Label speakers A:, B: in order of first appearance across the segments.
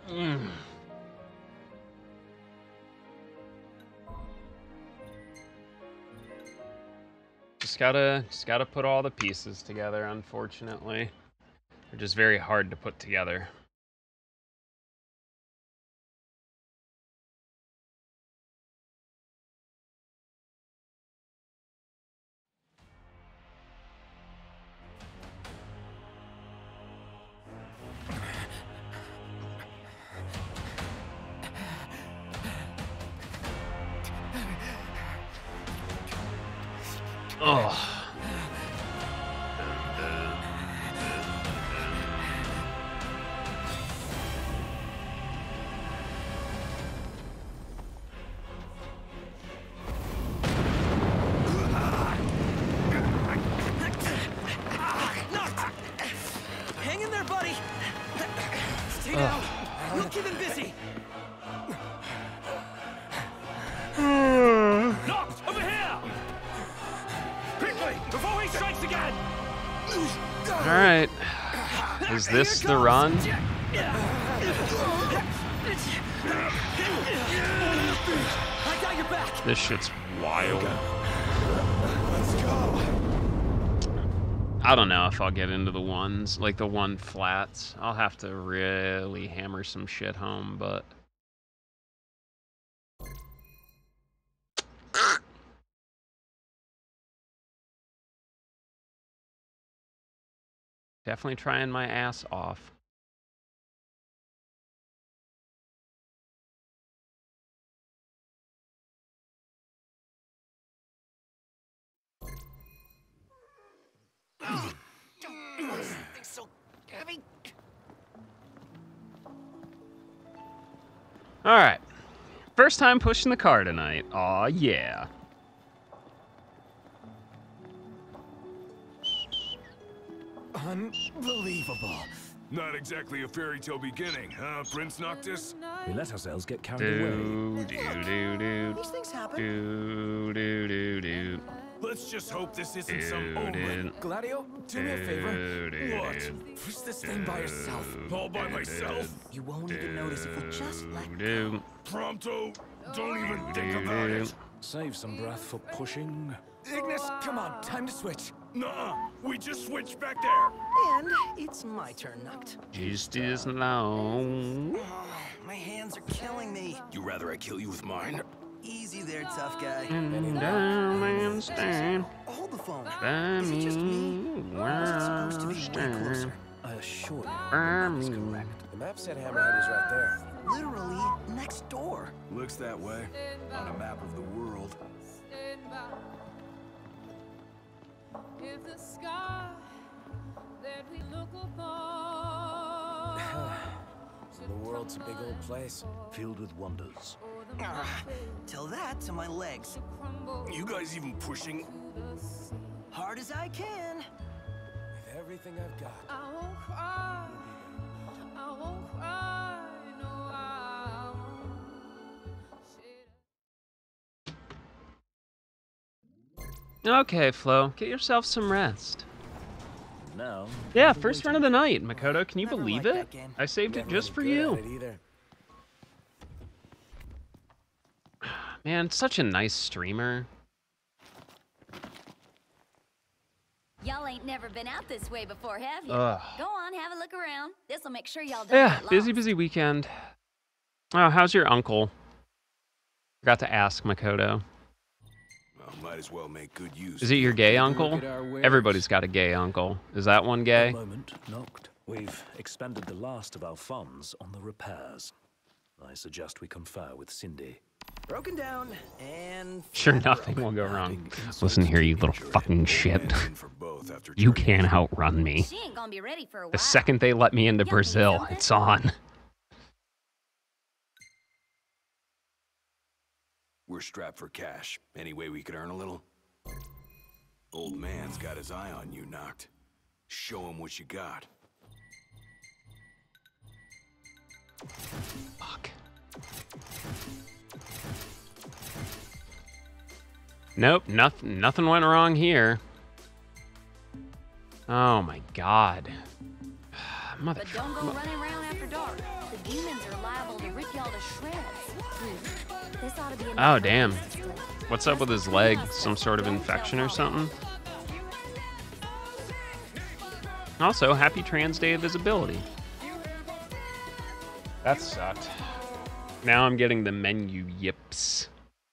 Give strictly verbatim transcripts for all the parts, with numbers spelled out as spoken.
A: Mm. Just gotta, just gotta put all the pieces together, unfortunately. They're just very hard to put together. Oh.
B: Hang in there, buddy. Stay down. We'll keep him busy. Knocked over here. Quickly, before he strikes again.
A: All right. Is this the run?
B: I got your back.
A: This shit's wild.
B: Let's go.
A: I don't know if I'll get into the ones, like the one flats. I'll have to really hammer some shit home, but... Definitely trying my ass off.
B: So heavy.
A: All right. First time pushing the car tonight. Aw, yeah.
C: Unbelievable.
D: Not exactly a fairy tale beginning, huh, Prince Noctis?
C: We let ourselves get carried
A: Do,
C: away.
A: do, do, do.
B: These things happen.
A: Do, do, do, do.
D: Let's just hope this isn't
A: Do,
D: some
A: do.
D: omen.
C: Gladio, do me a favor.
A: Do, do,
D: What?
A: do.
C: Push this thing by yourself.
D: All by myself?
B: You won't even notice if we just let
A: Do,
D: Pronto? Don't even
A: do,
D: think
A: do,
D: about
A: do.
D: it.
C: Save some breath for pushing. Ignis, come on, time to switch.
D: Nuh-uh. We just switched back there.
B: And it's my turn, Noct.
A: Just as long.
B: Oh, my hands are killing me.
D: You rather I kill you with mine?
B: Easy there, tough guy.
A: And down and stand
B: Hold the phone.
A: by
B: Is it just me?
A: me.
B: Or is it supposed to be way
A: Stand
B: closer?
C: I assure you,
A: by
C: the map is
A: me.
C: correct. The map said Hammerhead was right there.
B: Literally next door.
D: Looks that way. On a map of the world.
E: If the sky that we look upon
C: The world's a big old place, filled with wonders.
B: Ah, tell that to my legs.
D: You guys even pushing?
B: Hard as I can.
C: With everything I've got.
E: I won't cry, I won't cry, no, I won't shed.
A: Okay, Flo, get yourself some rest.
C: Now,
A: Yeah, first run of the night, Makoto. Can you
B: Never
A: believe
B: liked
A: it?
B: that game.
A: I saved it
C: never
A: just
C: any
A: for
C: good
A: you.
C: at it either.
A: Man, such a nice streamer.
F: Y'all ain't never been out this way before, have you?
A: Ugh.
F: Go on, have a look around. This'll make sure y'all don't
A: Yeah,
F: get
A: busy,
F: lost.
A: busy weekend. Oh, how's your uncle? Forgot to ask Makoto.
D: Well, might as well make good use.
A: Is it your gay uncle?
C: Look at our wares.
A: Everybody's got a gay uncle. Is that one
C: A
A: gay?
C: moment, knocked. We've expended the last of our funds on the repairs. I suggest we confer with Cindy.
B: Broken down and
A: Sure,
B: flat
A: nothing
B: broke.
A: will go wrong.
C: Adding insult
A: Listen here,
C: to
A: you little
C: injury.
A: fucking shit.
D: In for both after
A: You
D: turning-
A: can't outrun me.
F: She ain't gonna be ready for a while.
A: The second they let me into
F: Yucky,
A: Brazil,
F: something?
A: it's on.
D: We're strapped for cash. Any way we could earn a little? Old man's got his eye on you, Noct. Show him what you got.
A: Fuck. Nope, nothing, nothing went wrong here. Oh my god. Mother.
F: But don't go running around after dark. The demons are liable to rip y'all to shreds. Hmm. This ought to be
A: Oh,
F: enough
A: damn.
F: practice to split.
A: What's up with his leg? Some sort of infection or something? Also, happy Trans Day of Visibility. That sucked. Now I'm getting the menu yips.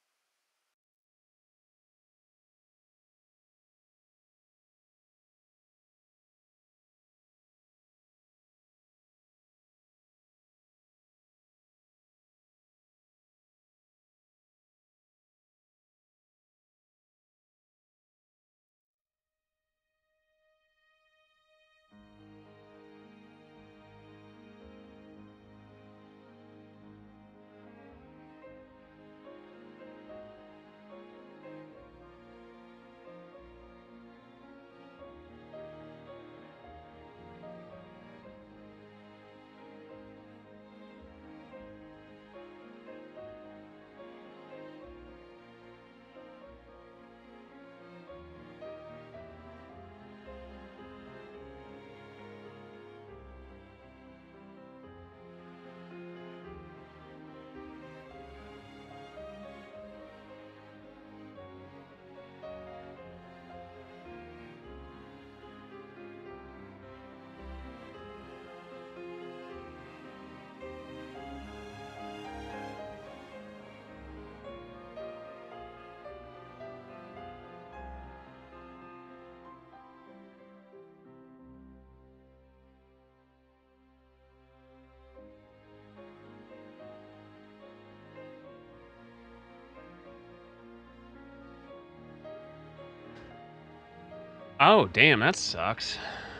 A: Oh, damn, that sucks.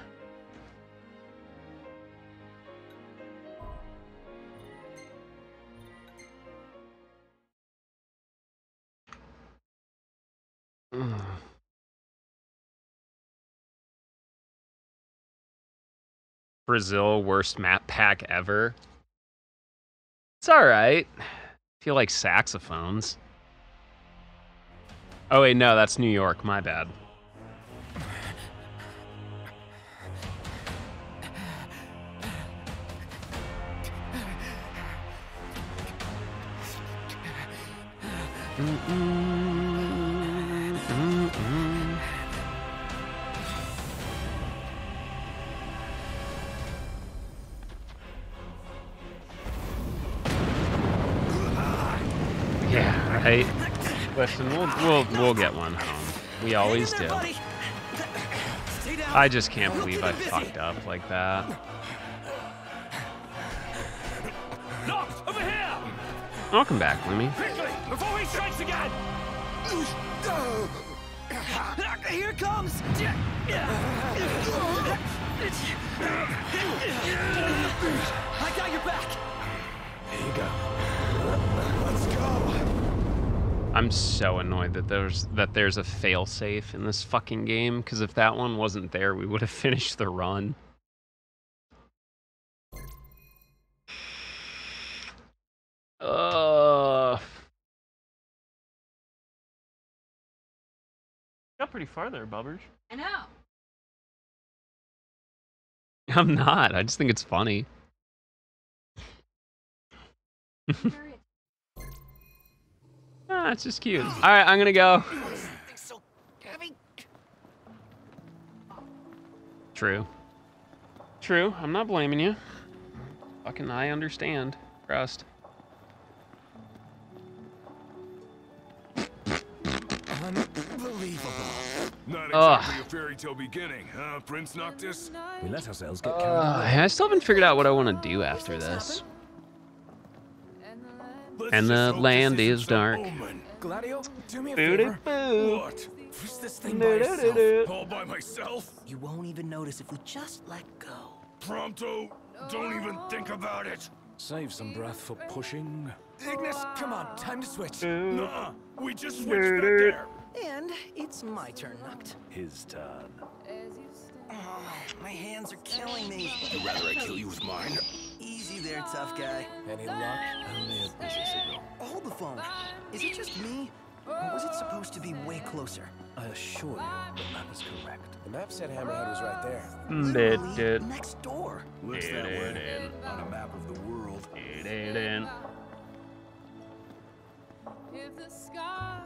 A: Ugh. Brazil, worst map pack ever. It's alright. I feel like saxophones. Oh wait, no, that's New York, my bad. Mm-mm, mm-mm. Yeah, right. Listen, we'll we'll we'll get one home. We always do. I just can't believe I fucked up like that.
B: Noct, over here!
A: Welcome back, Lumi.
B: Quickly, before he strikes again! Here comes! I got your back!
C: Here you go. Let's go.
A: I'm so annoyed that there's that there's a failsafe in this fucking game, because if that one wasn't there, we would have finished the run. Uh, got pretty far there, Bubbers.
F: I know.
A: I'm not. I just think it's funny. Ah, it's just cute. All right, I'm gonna go.
B: So heavy.
A: True. True. I'm not blaming you. Fucking, I understand. Trust.
B: Unbelievable.
D: Not
A: Ugh.
D: exactly a fairy tale beginning, huh, Prince Noctis?
C: We let ourselves get
A: Uh,
C: carried away.
A: I still haven't figured out what I want to do after this.
D: Let's
A: And
D: just
A: the
D: hope this
A: land
D: isn't
A: is
D: some
A: dark.
D: omen.
B: Gladio, do me a
A: Booty
B: favor.
A: boo.
D: What?
B: Push this thing by yourself.
D: All by myself?
B: You won't even notice if we just let go.
D: Pronto? Don't even think about it.
C: Save some breath for pushing.
B: Ignis, come on, time to switch.
D: Nuh-uh. We just switched back there.
B: And it's my turn, Noct.
C: His turn.
B: Oh, my hands are killing me.
D: I'd rather I kill you with mine.
B: Easy there, tough guy.
C: Any luck? Only a busy signal.
B: Hold the phone. Is it just me? Or was it supposed to be way closer?
C: I assure you, the map is correct.
B: The map said Hammerhead was right there.
A: Did, did.
D: Next door. Looks that way on a map of the world.
A: Did.
E: If the sky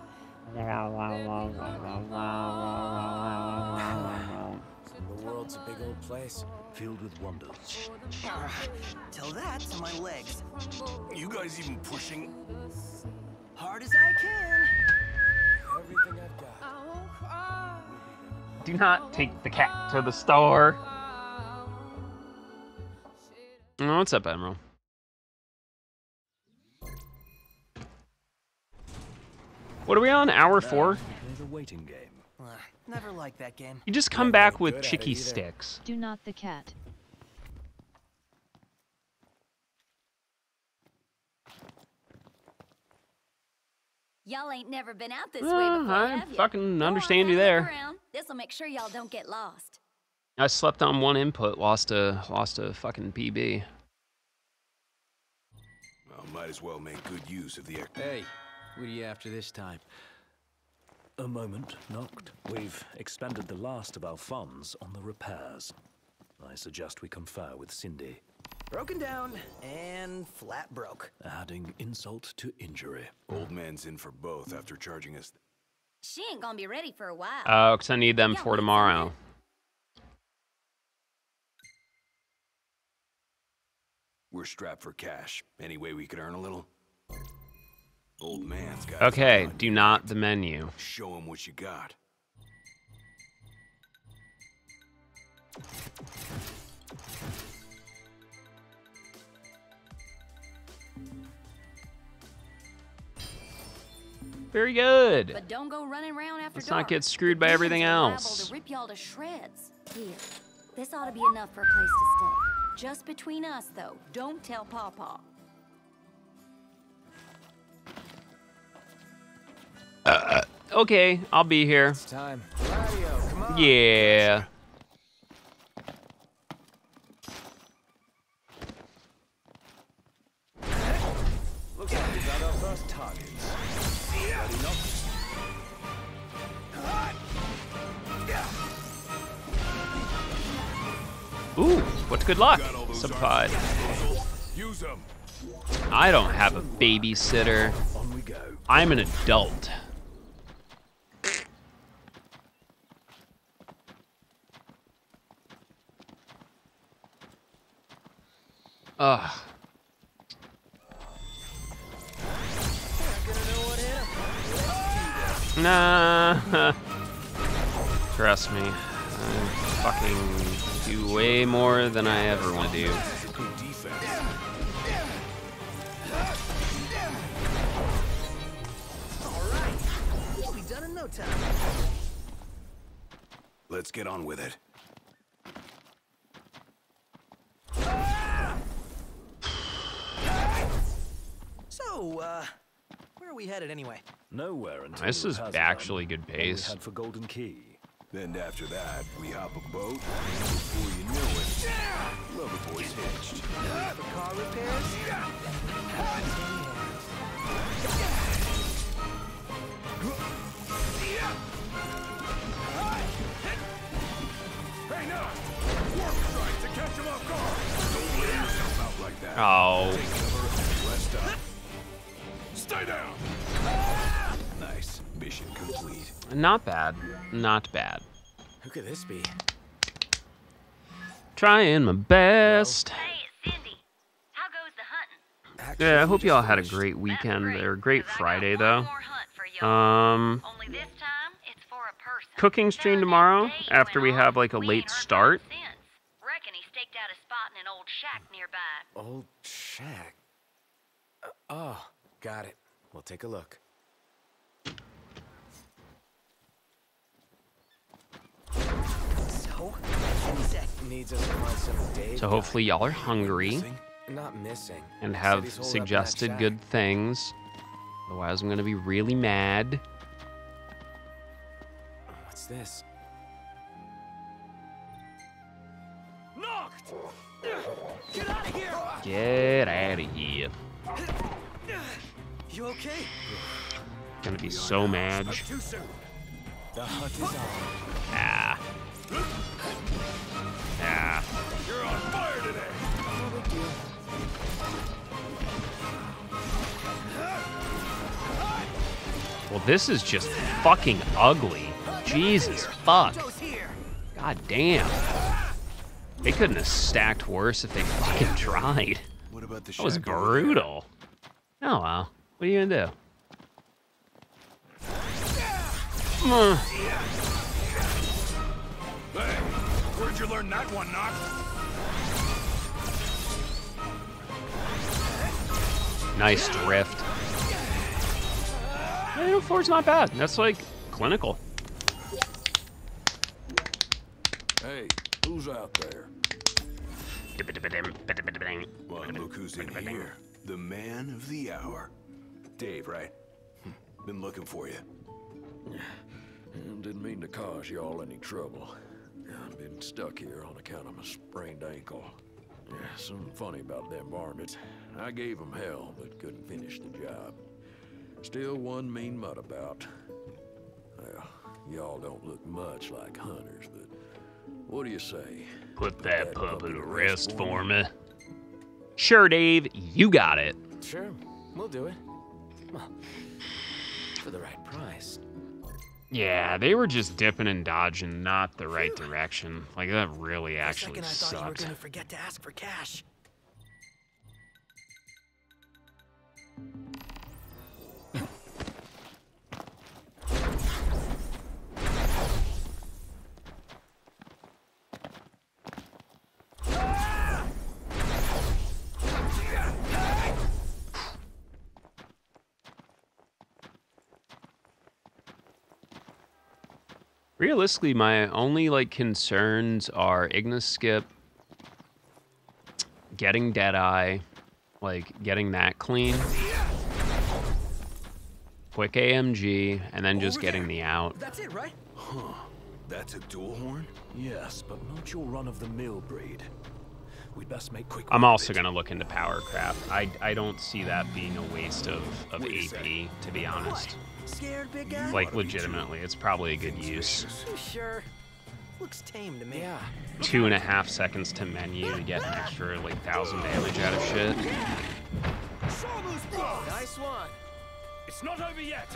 B: The world's a big old place.
C: Filled with wonders.
B: Tell that to my legs.
D: You guys even pushing?
B: Hard as I can. Everything I've got.
E: I won't cry.
A: Do not take the cat to the store. Oh, what's up, Admiral? What are we on? Hour four?
C: Play the waiting game.
B: Uh, never liked that game.
A: You just come
B: Never
A: back
B: been
A: with
B: good at it
A: chicky
B: either.
A: sticks.
F: Do not the cat. Y'all ain't never been out this
A: Uh,
F: way before,
A: I
F: have ya?
A: fucking
F: Go on,
A: understand
F: have
A: you
F: a look
A: there.
F: around. This'll make sure y'all don't get lost.
A: I slept on one input, lost a lost a fucking P B.
D: Well, might as well make good use of the air.
B: Hey, what are you after this time?
C: A moment, Noct. We've expended the last of our funds on the repairs. I suggest we confer with Cindy,
B: Broken down and flat broke.
C: adding insult to injury.
D: Old man's in for both after charging us.
F: She ain't gonna be ready for a while.
A: Oh, because I need them
F: Yeah,
A: for
F: wait,
A: tomorrow.
D: We're strapped for cash. Any way we could earn a little? Old man's got his
A: Okay,
D: eye on
A: do
D: you.
A: not the menu.
D: Show him what you got.
A: Very good.
F: But don't go running around after
A: Let's
F: dark.
A: not get screwed by
F: Demons
A: everything
F: are liable
A: else.
F: to rip y'all to shreds. Here, this ought to be enough for a place to stay. Just between us, though. Don't tell Pawpaw.
A: Okay, I'll be here.
B: It's time. Mario, come on.
A: Yeah.
B: Looks like we got our first target. Ready, Noct?
A: Ooh, what's good luck?
D: Got all those
A: Supplied.
D: arms. Use them.
A: I don't have a babysitter.
C: On we go.
A: I'm an adult. Ugh. Nah. Trust me. I fucking do way more than I ever want to do.
D: Good defense.
B: We'll be done in no time.
D: Let's get on with it.
B: So, uh, where are we headed anyway?
C: Nowhere until
A: This
C: the
A: is
C: repairs are
A: actually
C: done.
A: good
C: All we
A: pace.
C: had for Golden Key.
D: Then after that, we hop a boat. Before you know it, Lover Boy's hitched.
B: For car repairs?
D: Hey, now! Warp strike to catch him off guard! Don't let yourself out like that.
A: Oh.
D: Take cover, rest up. Stay down! Nice. Mission complete.
A: Not bad. Not bad.
B: Who could this be?
A: Trying my best.
F: Hey, it's Cindy. How goes the hunting?
B: Actually,
A: Yeah, I
B: we
A: hope
B: just
A: y'all had a
B: finished.
A: great weekend or a great
F: 'cause I got
A: Friday
F: one
A: though.
F: more hunt for y'all.
A: Um,
F: Only this time, it's for a person.
A: cooking stream
F: Done that
A: tomorrow
F: day you
A: after
F: went
A: we
F: on,
A: have like a
F: we
A: late
F: ain't heard from
A: start.
F: him since. Reckon he staked out a spot in an old shack nearby.
B: Old shack. Uh, oh, got it. We'll take a look. So, needs us to find some Dave
A: So
B: guy.
A: hopefully y'all are hungry
D: Missing?
B: Not missing.
A: and
B: Said
A: have
B: he's holed up in that
A: suggested
B: shack.
A: good things. Otherwise, I'm gonna be really mad.
B: What's this?
D: Knocked!
B: Get out of here!
A: Get out of here.
B: You okay?
A: Gonna be so mad.
D: Too soon.
B: The hunt is on.
A: Ah. Ah.
D: You're on fire today.
B: No big deal.
A: Well, this is just fucking ugly. Jesus fuck.
B: Joe's here.
A: God damn. They couldn't have stacked worse if they fucking tried.
D: What about the
A: That was
D: shack over there?
A: brutal. Oh well. What are you gonna do? Mm.
D: Hey, where'd you learn that one, Knock?
A: Nice drift. Yeah, you know, four's not bad. That's like clinical.
C: Hey, who's out there?
D: Well, look who's in here. The man of the hour. Dave, right? Hm, been looking for you.
C: Didn't mean to cause y'all any trouble. I've been stuck here on account of my sprained ankle. Yeah, something funny about them varmints. I gave them hell, but couldn't finish the job. Still one mean mutt about. Well, y'all don't look much like hunters, but what do you say?
A: Put that puppy to rest for me. Sure, Dave. You got it.
B: Sure, we'll do it. Well, for the right price.
A: Yeah, they were just dipping and dodging, not the right direction. Like, that really
B: For a
A: actually
B: second, I thought you were
A: sucked.
B: gonna forget to ask for cash.
A: Realistically, my only, like, concerns are Ignis Skip, getting Deadeye, like, getting that clean, quick A M G, and then just
B: Over
A: getting
B: there.
A: the out.
B: That's it, right?
D: Huh. That's a dual horn?
C: Yes, but not your run-of-the-mill breed. We'd best make quick
A: I'm
C: work of
A: also
C: it.
A: going to look into Powercraft. I, I don't see that being a waste of, of
D: Wait a
A: A P, to be honest.
B: Scared, big guy?
A: Like, legitimately, it's probably a good use.
B: You sure? Looks tame to me. Yeah.
A: Two and a half seconds to menu to get an extra, like, thousand damage out of shit.
B: Nice one.
C: It's not over yet.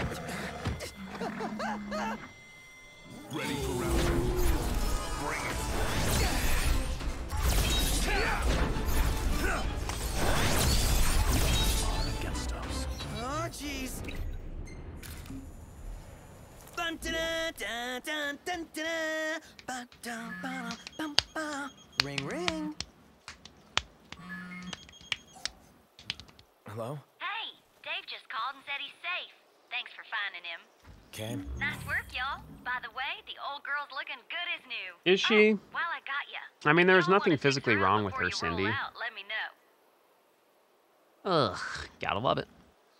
D: Ready for round two. Bring it.
C: Against us.
B: Oh, jeez. Bum, da, da, da, da, da, da. Ba, da, ba, bum, ba. Ring, ring. Hello?
F: Hey, Dave just called and said he's safe. Thanks for finding him.
B: Okay.
F: Nice work, y'all. By the way, the old girl's looking good as new.
A: Is she?
F: Oh, while I got ya.
A: I mean, there's
F: Y'all
A: nothing
F: wanna say
A: physically
F: hi
A: wrong with
F: before
A: her,
F: you roll
A: Cindy.
F: out, let me know.
A: Ugh, gotta love it.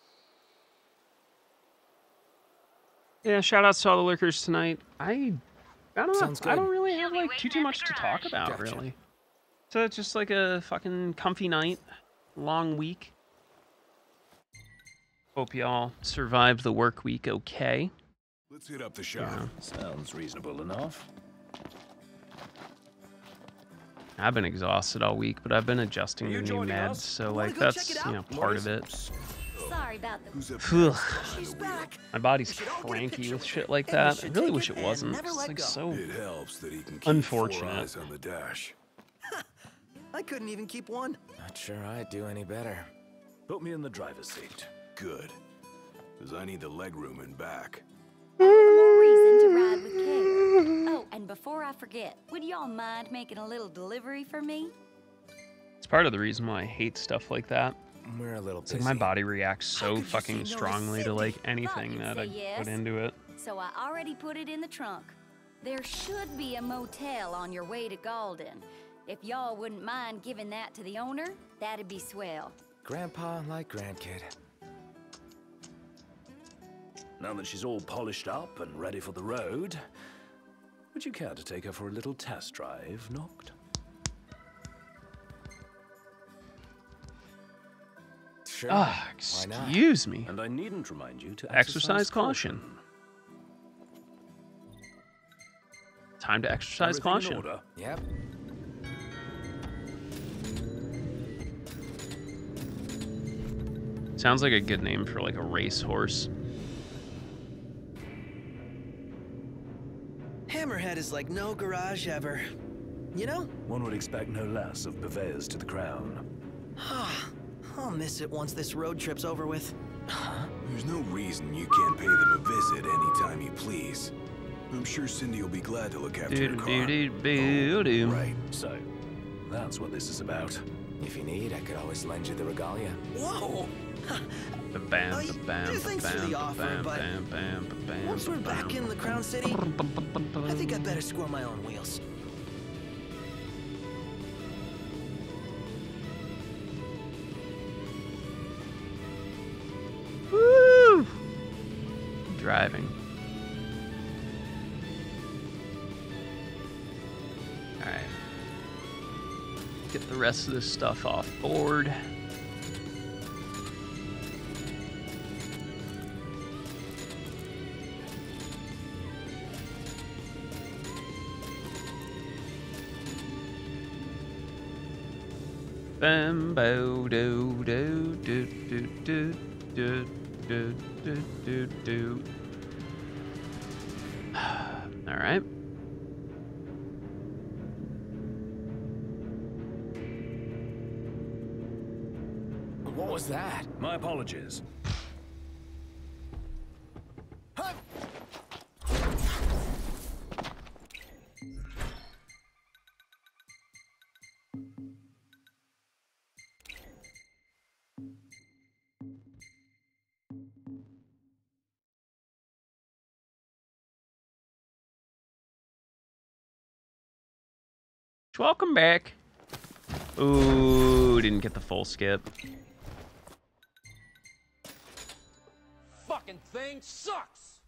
A: Yeah, shout outs to all the lurkers tonight. I, I don't know.
B: Sounds
A: I don't
B: good.
A: really
F: She'll
A: have
F: be
A: like
F: waiting
A: too too
F: at
A: much
F: the
A: to talk
F: garage.
A: about,
B: Gotcha.
A: really. So it's just like a fucking comfy night, long week. Hope y'all survived the work week okay.
D: Let's hit up the shop.
A: Yeah.
C: Sounds reasonable enough.
A: I've been exhausted all week, but I've been adjusting
C: Are
A: to
C: you
A: new
C: joining
A: meds,
C: us?
A: so
B: Wanna
A: like
B: go check
A: that's
B: it
A: you
B: out?
A: know part of it.
F: Sorry about the...
D: Who's up
A: Phew.
D: next behind
B: She's
D: the wheel?
B: back.
A: My body's
B: We should all get a
A: cranky
B: picture
A: with
B: with
A: shit
B: her,
A: like
B: and we
A: that. I
B: should
A: really
B: take
A: wish
B: it
A: it
B: and
A: wasn't.
B: never
A: It's
B: let
A: like
B: go.
A: so
D: It helps that he can keep
A: Unfortunate.
D: four eyes on the dash.
B: I couldn't even keep one. Not sure I'd do any better.
C: Put me in the driver's seat.
D: Good. Because I need the leg room in back.
F: All the more reason to ride with care. Oh, and before I forget, would y'all mind making a little delivery for me?
A: It's part of the reason why I hate stuff like that.
B: We're a little
A: It's like my body reacts
B: How
A: so
B: could you
A: fucking
B: say no to
A: strongly to
B: Cindy?
A: like
F: Thought
A: anything
F: you'd
A: that
F: say
A: I
F: yes.
A: put into it.
F: So I already put it in the trunk. There should be a motel on your way to Galden. If y'all wouldn't mind giving that to the owner, that'd be swell.
B: Grandpa like grandkid.
C: Now that she's all polished up and ready for the road, would you care to take her for a little test drive, Noct?
B: Sure.
A: Ah,
B: Why not?
A: excuse me.
C: And I needn't remind you to
A: Exercise
C: exercise,
A: caution. time to exercise
G: Everything in
A: caution.
G: order?
B: Yep.
A: Sounds like a good name for like a racehorse.
B: Hammerhead is like no garage ever. You know?
G: One would expect no less of purveyors to the crown.
B: I'll miss it once this road trip's over with.
D: There's no reason you can't pay them a visit anytime you please. I'm sure Cindy will be glad to look after
A: Do
D: your
A: do
D: car.
A: do do do.
G: Right, so that's what this is about.
B: If you need, I could always lend you the regalia. Whoa!
A: Ba bam,
B: Oh,
A: ba
B: y-
A: bam, ba
B: thanks for
A: bam,
B: the
A: ba
B: offer,
A: bam,
B: but
A: bam, bam, ba bam.
B: Once we're
A: ba
B: back
A: bam.
B: in the Crown City, I think I'd better score my own wheels.
A: Woo! Driving. Alright. Get the rest of this stuff off board. Bam bo do do do do do do do do do do. All right.
B: What was that?
G: My apologies.
A: Welcome back. Ooh, didn't get the full skip.
H: Fucking thing sucks.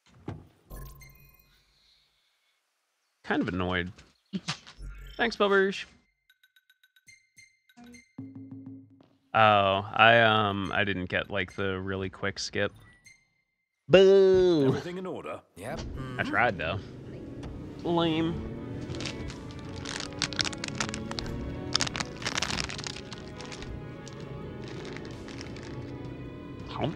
A: Kind of annoyed. Thanks, Bubbers. Oh, I um I didn't get like the really quick skip. Boo!
G: Everything in order?
B: Yep.
A: I tried though. Lame. Hump.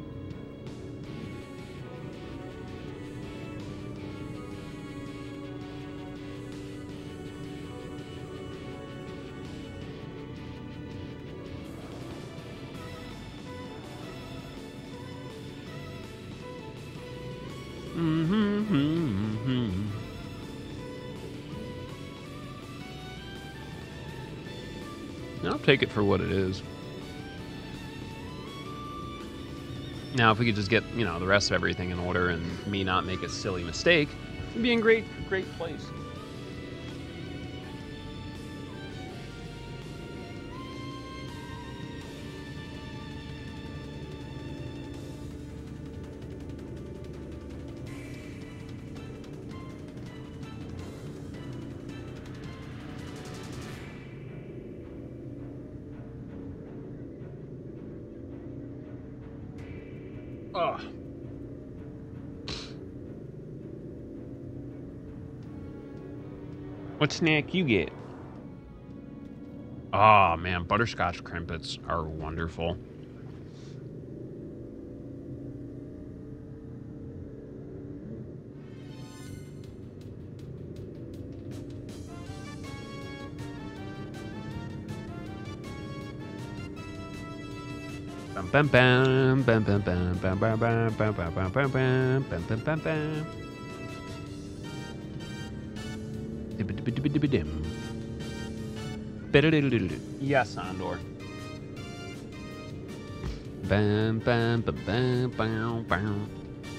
A: Mm-hmm, mm-hmm. I'll take it for what it is. Now, if we could just get, you know, the rest of everything in order and me not make a silly mistake, it'd be in great, great place. Ugh. What snack you get? Oh man, butterscotch crimpets are wonderful. Bam bam bam bam bam bam bam bam bam bam bam bam bam bam bam bam bam. Yes, Andor. Bam bam bam bam bam bam.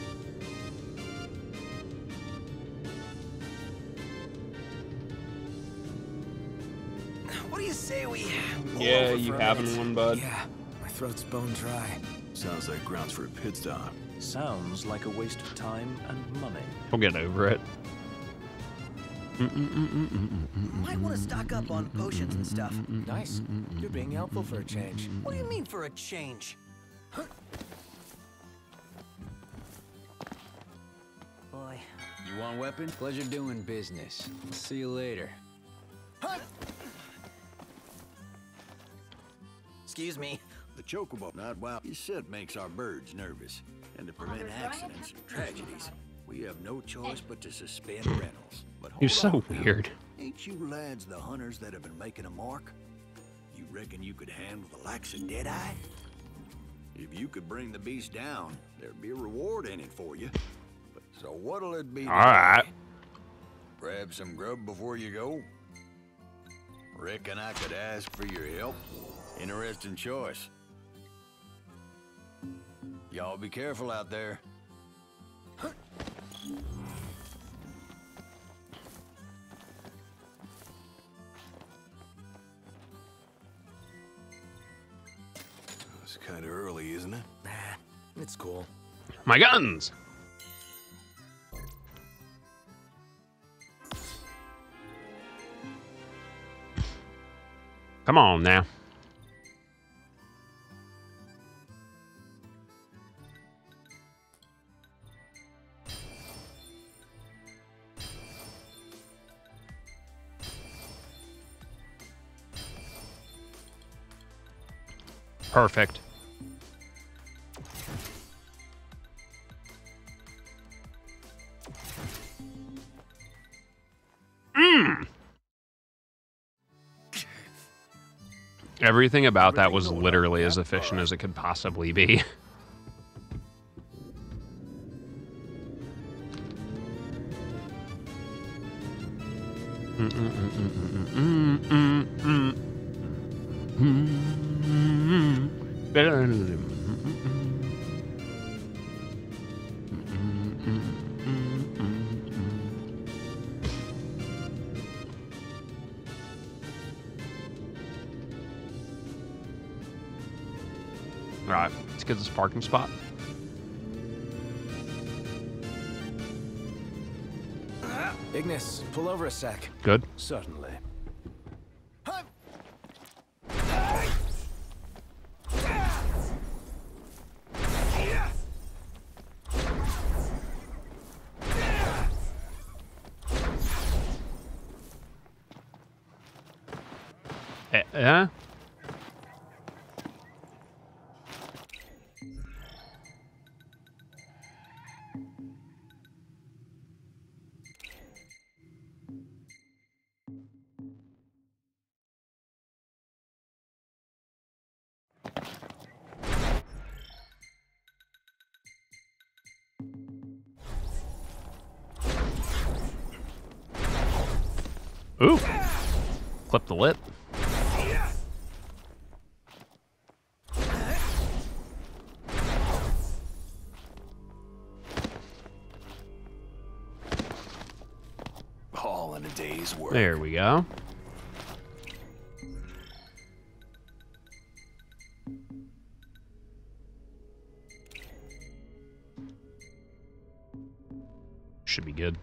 B: What do you say we? pull
A: Yeah,
B: over
A: you
B: for a
A: having
B: minute?
A: one, bud?
B: Yeah, my throat's bone dry.
D: Sounds like grounds for a pit stop.
G: Sounds like a waste of time and money.
A: We'll get over it.
B: Might want to stock up on potions and stuff.
I: Nice. You're being helpful for a change.
B: What do you mean for a change? Huh? Boy,
I: You want weapons? Pleasure doing business. See you later.
B: Excuse me.
C: The chocobo, not wild. You said makes our birds nervous. And to prevent accidents and tragedies, we have no choice but to suspend rentals. But hold
A: You're so
C: on now.
A: weird.
C: Ain't you lads the hunters that have been making a mark? You reckon you could handle the likes of Deadeye? If you could bring the beast down, there'd be a reward in it for you. But so what'll it be?
A: All right.
C: Grab some grub before you go? Reckon I could ask for your help? Interesting choice. Y'all be careful out there.
D: It's kind of early, isn't it?
I: Nah, it's cool.
A: My guns. Come on now. Perfect. Mmm. Everything about that was literally as efficient as it could possibly be. Mm, mm, mm, mm, mm, mm, mm, mm. All right, let's get this parking spot.
I: Ignis, pull over a sec.
A: Good.
G: Certainly.
A: Eh, yeah. Ooh. Clip the lip.
D: All in a day's work.
A: There we go. Should be good.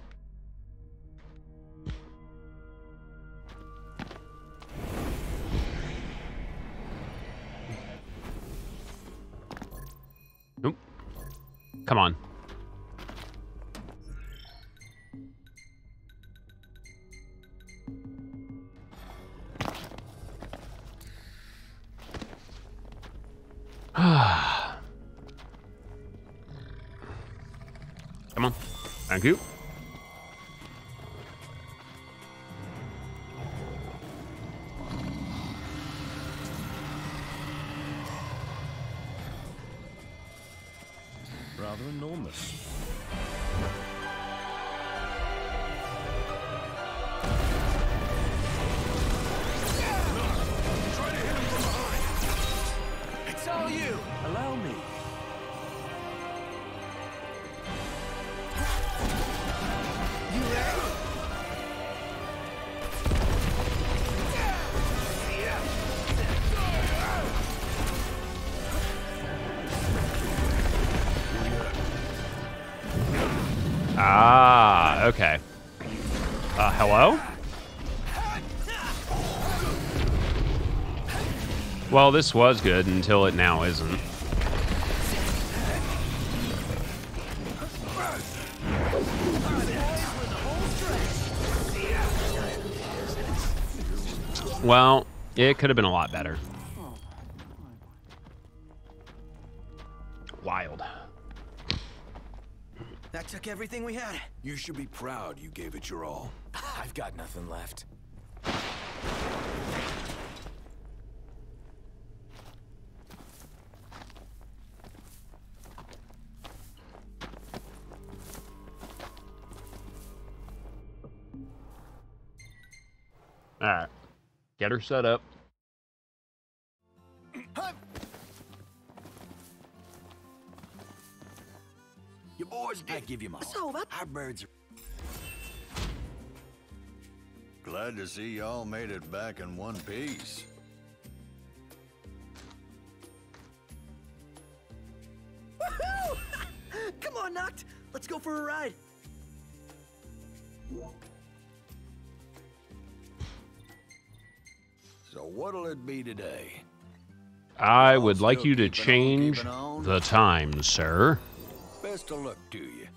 A: Nope. Come on. Come on. Thank you.
G: Rather enormous.
I: It's all you!
G: Allow me.
I: You there?
A: Ah, okay. Uh, hello? Well, this was good until it now isn't. Well, it could have been a lot better. Wild.
B: That took everything we had.
D: You should be proud you gave it your all.
B: I've got nothing left.
A: All right. Get her set up.
D: Your boys did.
B: I give you my
D: So our birds are...
H: Glad to see y'all made it back in one piece.
B: Woohoo! Come on, Noct. Let's go for a ride.
C: So what'll it be today?
A: I
C: Oh,
A: would like
C: still
A: you to
C: keeping on,
A: change
C: keeping on?
A: the time, sir.
C: Best of luck to you.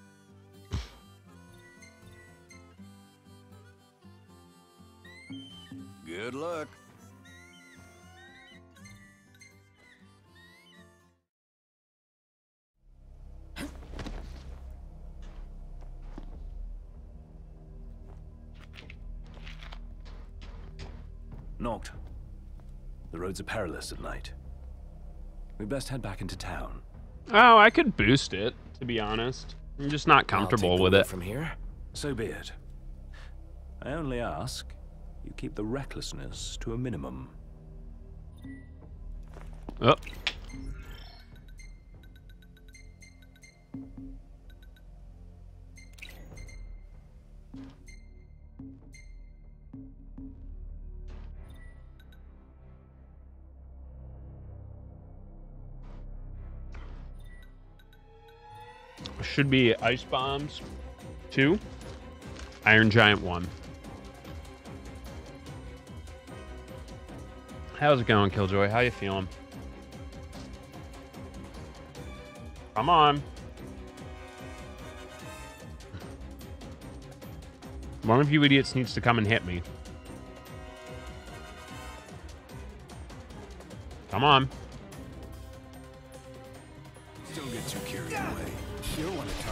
C: Good luck.
G: Noct. The roads are perilous at night. We best head back into town.
A: Oh, I could boost it, to be honest. I'm just not comfortable with it.
B: From here.
G: So be it. I only ask you keep the recklessness to a minimum.
A: Oh. Should be ice bombs two, Iron Giant one. How's it going, Killjoy? How you feeling? Come on. One of you idiots needs to come and hit me. Come on.
D: Don't get too carried away.
B: You want to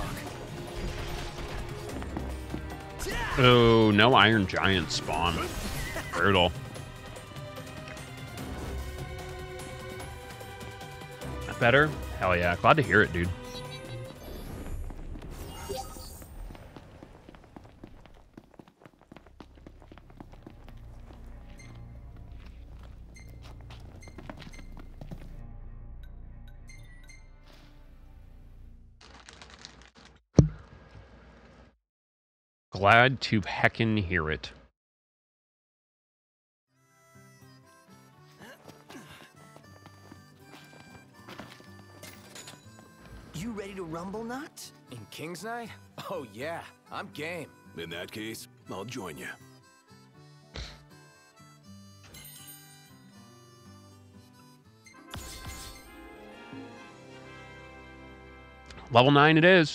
B: talk.
A: Oh, no Iron Giant spawn. Brutal. Better? Hell yeah. Glad to hear it, dude. Glad to heckin' hear it.
B: You ready to rumble, Noct?
I: In King's Night? Oh yeah, I'm game.
D: In that case, I'll join you.
A: Level nine it is.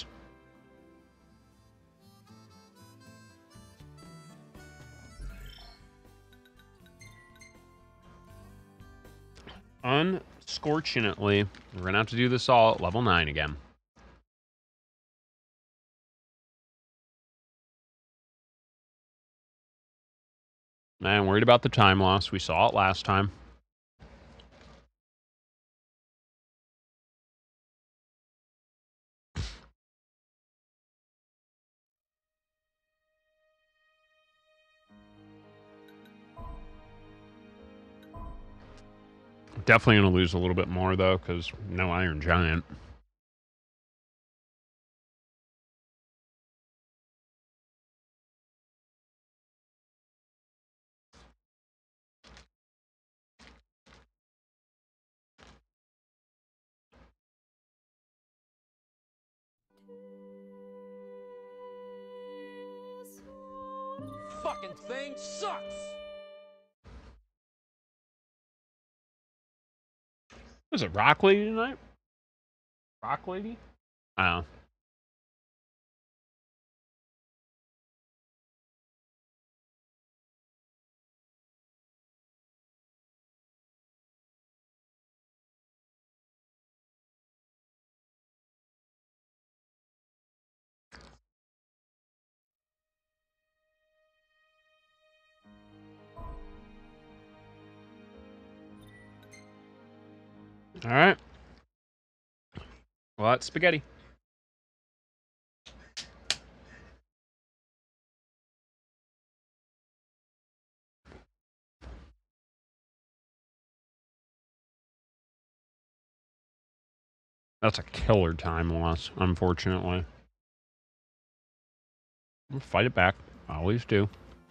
A: Unfortunately, we're gonna have to do this all at level nine again. Man, worried about the time loss. We saw it last time. Definitely going to lose a little bit more, though, because no Iron Giant.
I: Fucking thing sucks!
A: Was it Rock Lady tonight? Rock Lady? Oh. All right. Well, that's spaghetti. That's a killer time loss, unfortunately. We'll fight it back. I always do.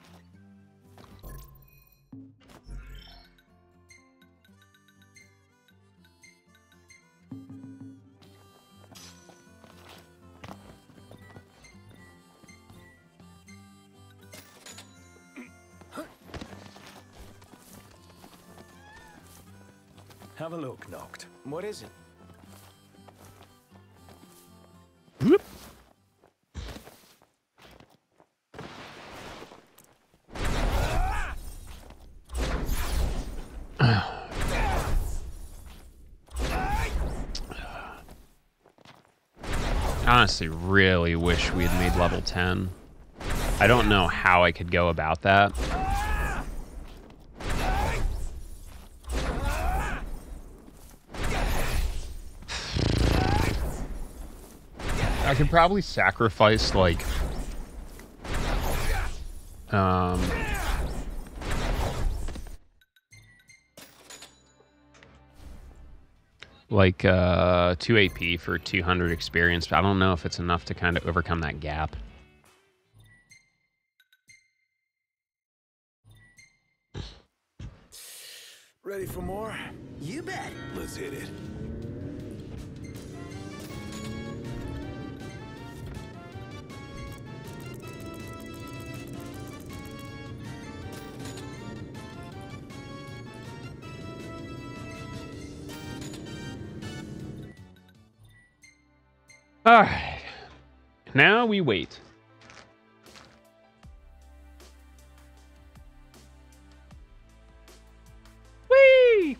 G: Have a look, Noct.
B: What is it?
A: Whoop. I honestly really wish we had made level ten. I don't know how I could go about that. I could probably sacrifice, like, um, like, uh, two A P for two hundred experience, but I don't know if it's enough to kind of overcome that gap.
B: Ready for more? You bet.
D: Let's hit it.
A: All right. Now we wait. Whee!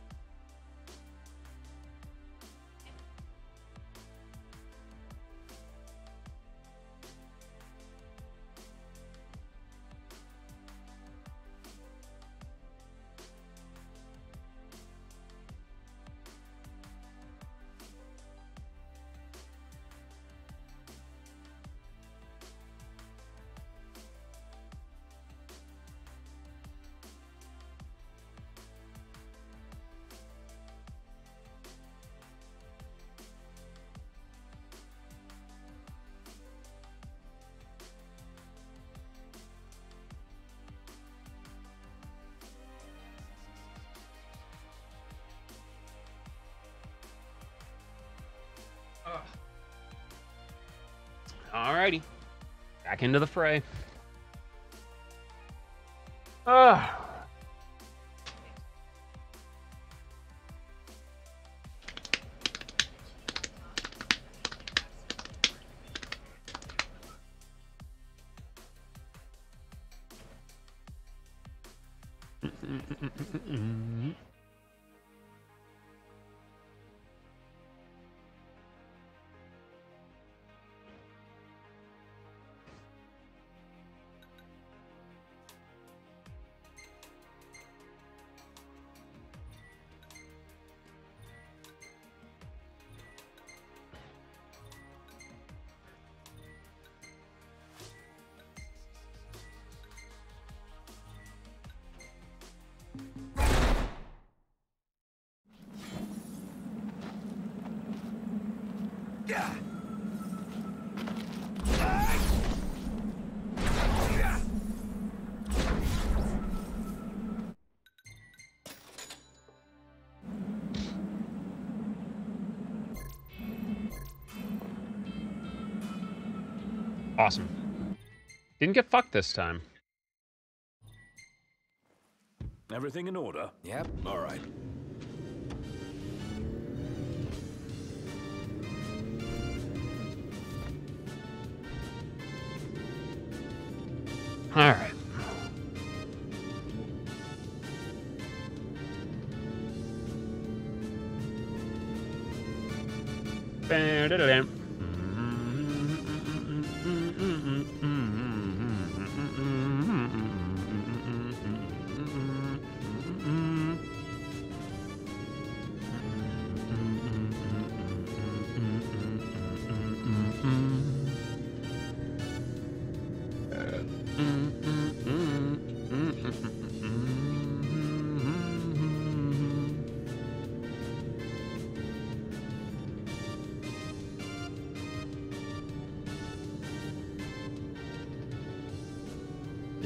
A: Alrighty. Back into the fray. Ah. Awesome. Didn't get fucked this time.
G: Everything in order?
B: Yep.
D: All right.
A: All right. Ba-da-da-dam.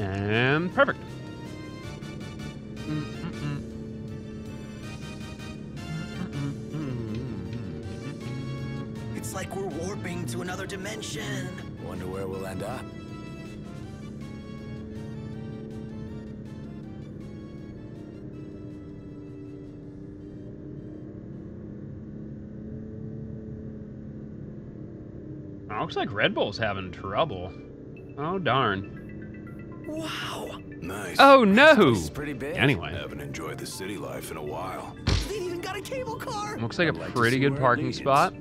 A: And perfect.
B: It's like we're warping to another dimension.
I: Wonder where we'll end up.
A: Oh, looks like Red Bull's having trouble. Oh, darn.
B: Wow.
D: Nice.
A: Oh, no.
I: This is pretty big.
A: Anyway,
D: Haven't enjoyed the city life in a while.
B: They even got a cable car.
A: looks like a
I: I'd like to
A: pretty
I: see
A: good
I: where it
A: parking
I: leads.
A: spot.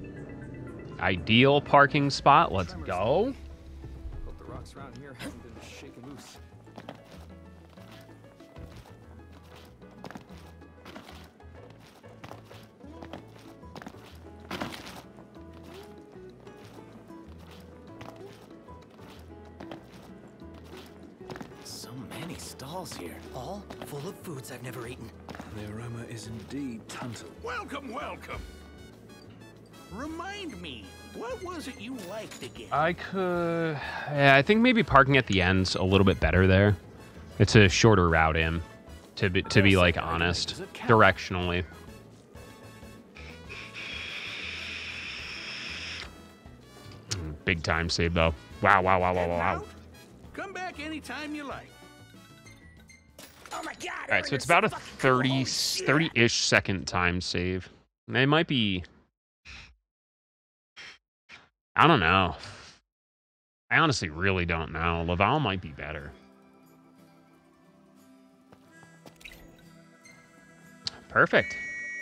A: Ideal parking spot. Let's go.
J: Hope the rocks around here haven't been shaken loose.
B: So many stalls here, all full of foods I've never eaten.
G: The aroma is indeed tantalizing.
K: Welcome, welcome. Remind me, what was it you liked again?
A: I could... Yeah, I think maybe parking at the end's a little bit better there. It's a shorter route in, to be, to be like, honest, directionally. Big time save, though. Wow, wow, wow, wow, wow, wow.
K: Come back anytime you like.
B: Oh my god!
A: All right, so it's about a thirty, thirty-ish second time save. It might be... I don't know. I honestly really don't know. Laval might be better. Perfect.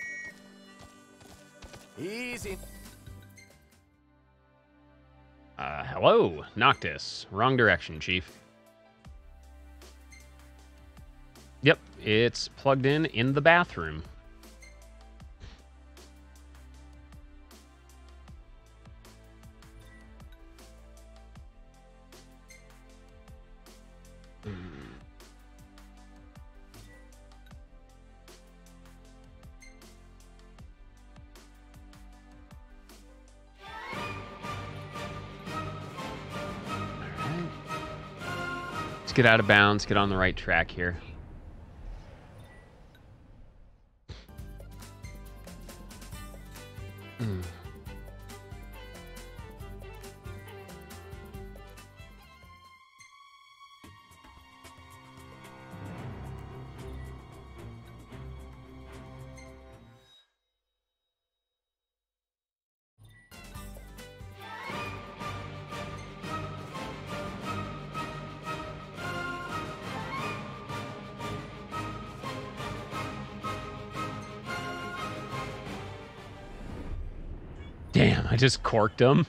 I: Easy.
A: Uh, hello, Noctis. Wrong direction, Chief. Yep, it's plugged in in the bathroom. Let's get out of bounds, get on the right track here. Mm. Damn, I just corked him.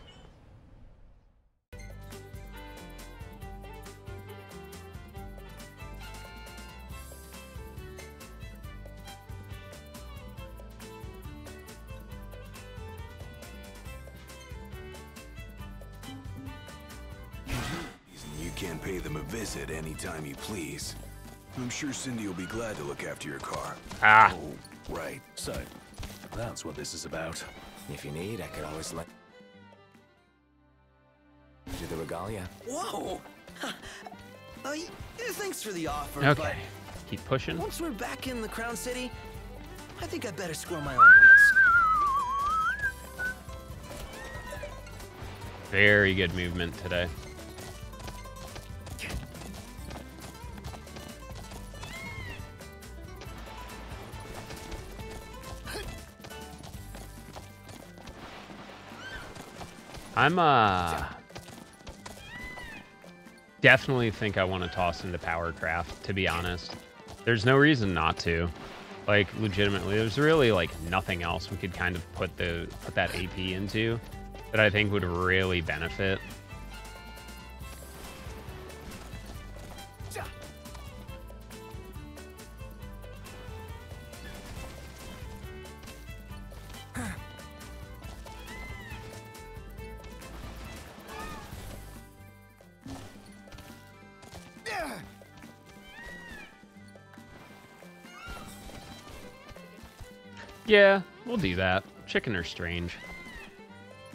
D: You can pay them a visit anytime you please. I'm sure Cindy will be glad to look after your car.
A: Ah.
D: Oh, right.
G: So, that's what this is about.
I: If you need, I could always let do the regalia.
B: Whoa! Huh. Uh, y- thanks for the offer,
A: Okay, keep pushing.
B: but once we're back in the Crown City, I think I better squirrel my own wheels.
A: Very good movement today. I'm, uh... definitely think I want to toss into Powercraft, to be honest. There's no reason not to. Like, legitimately, there's really, like, nothing else we could kind of put the put that A P into that I think would really benefit. Yeah, we'll do that. Chicken are strange.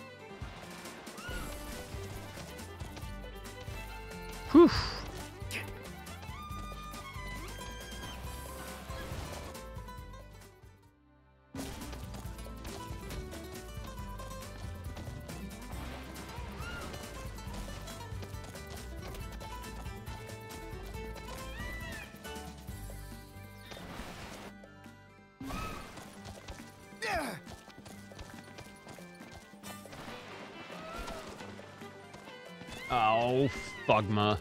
A: Whew. Oh, Fugma.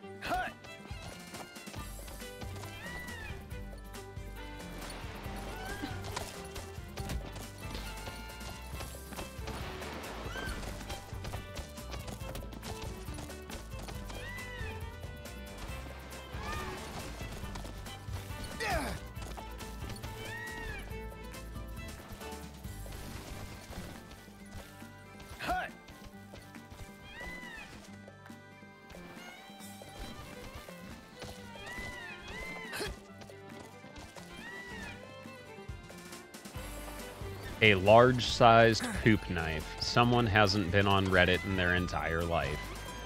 A: A large-sized poop knife. Someone hasn't been on Reddit in their entire life.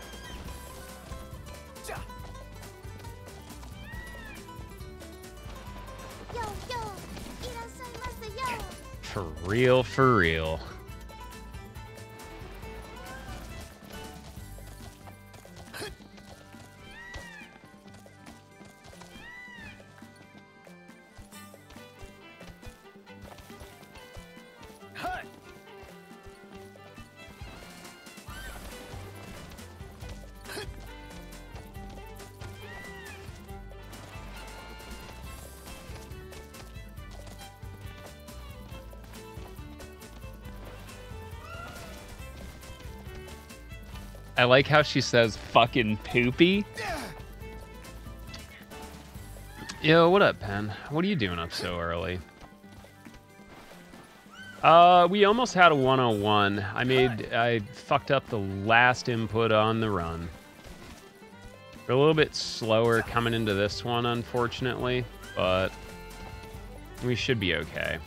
A: For real, for real. I like how she says fucking poopy. Yo, what up, Pen? What are you doing up so early? Uh, we almost had a one oh one. I made, I fucked up the last input on the run. We're a little bit slower coming into this one, unfortunately, but we should be okay.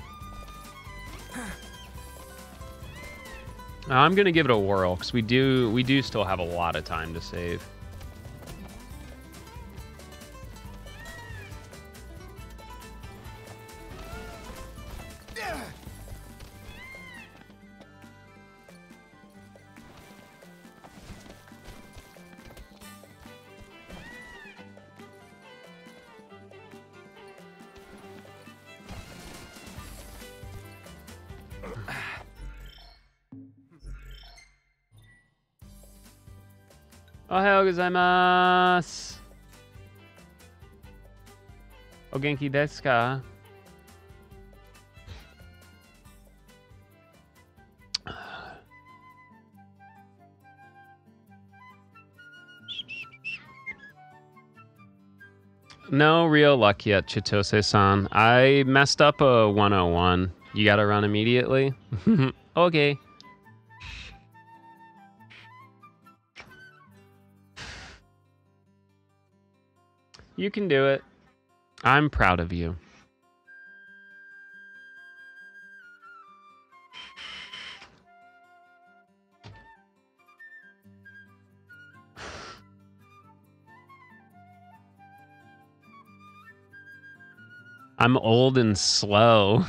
A: I'm gonna give it a whirl because we do we do still have a lot of time to save. Ohayou gozaimasu. O genki desu ka? No real luck yet, Chitose-san. I messed up a one oh one. You gotta run immediately? Okay. You can do it. I'm proud of you. I'm old and slow.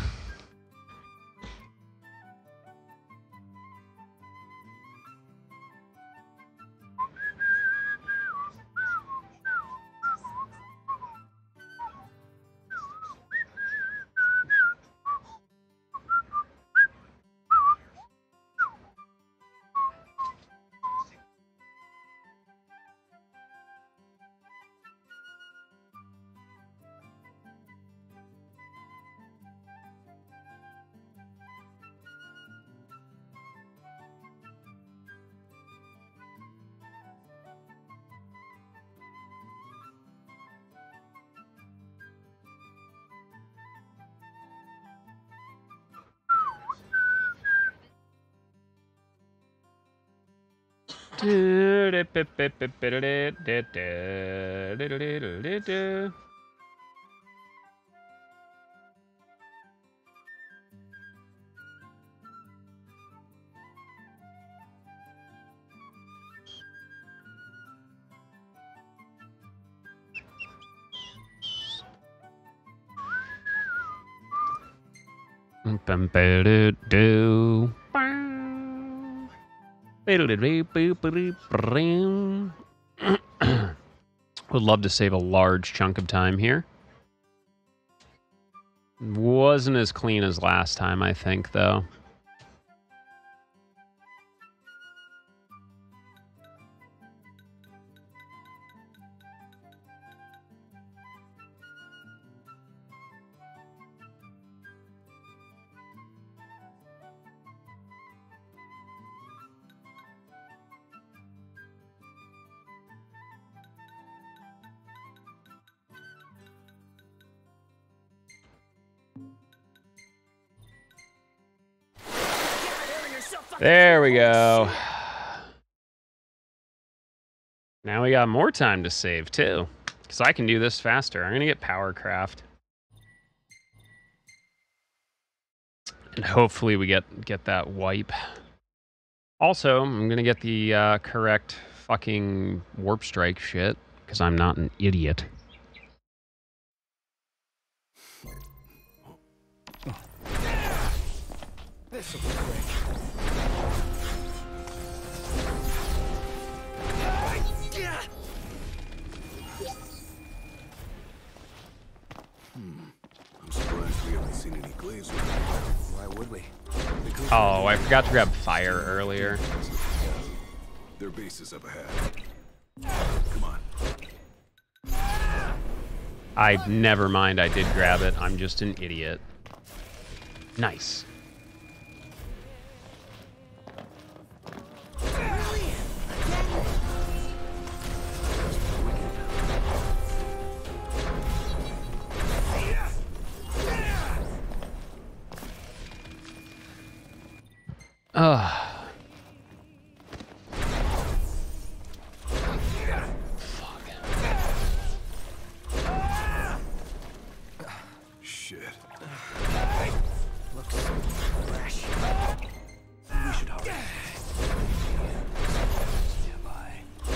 A: Do. Would love to save a large chunk of time here. Wasn't as clean as last time, I think, though. There we go. Now we got more time to save, too. Because I can do this faster. I'm going to get Powercraft. And hopefully we get, get that wipe. Also, I'm going to get the uh, correct fucking Warp Strike shit. Because I'm not an idiot.
J: This'll be quick.
D: Hmm. I'm surprised we haven't seen any glaze.
J: Why would we?
A: Oh, I forgot to grab fire earlier.
D: Their base is up ahead. Come on.
A: I never mind. I did grab it. I'm just an idiot. Nice. Ugh.
D: Shit.
J: Looks fresh. We should hurry. Stand by.